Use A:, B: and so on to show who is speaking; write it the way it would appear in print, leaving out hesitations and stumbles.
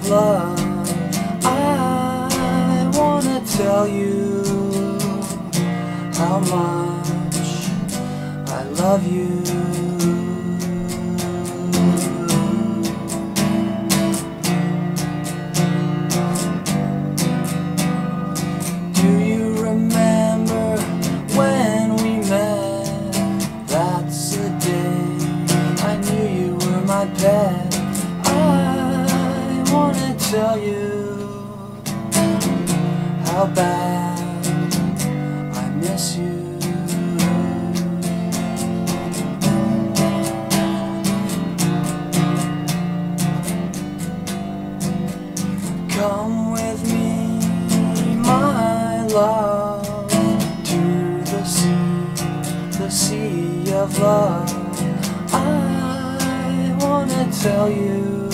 A: of love. I wanna tell you how much I love you. Do you remember when we met? That's the day I knew you were my pet. I wanna tell you how bad I miss you. Come with me, my love, to the sea of love. I wanna tell you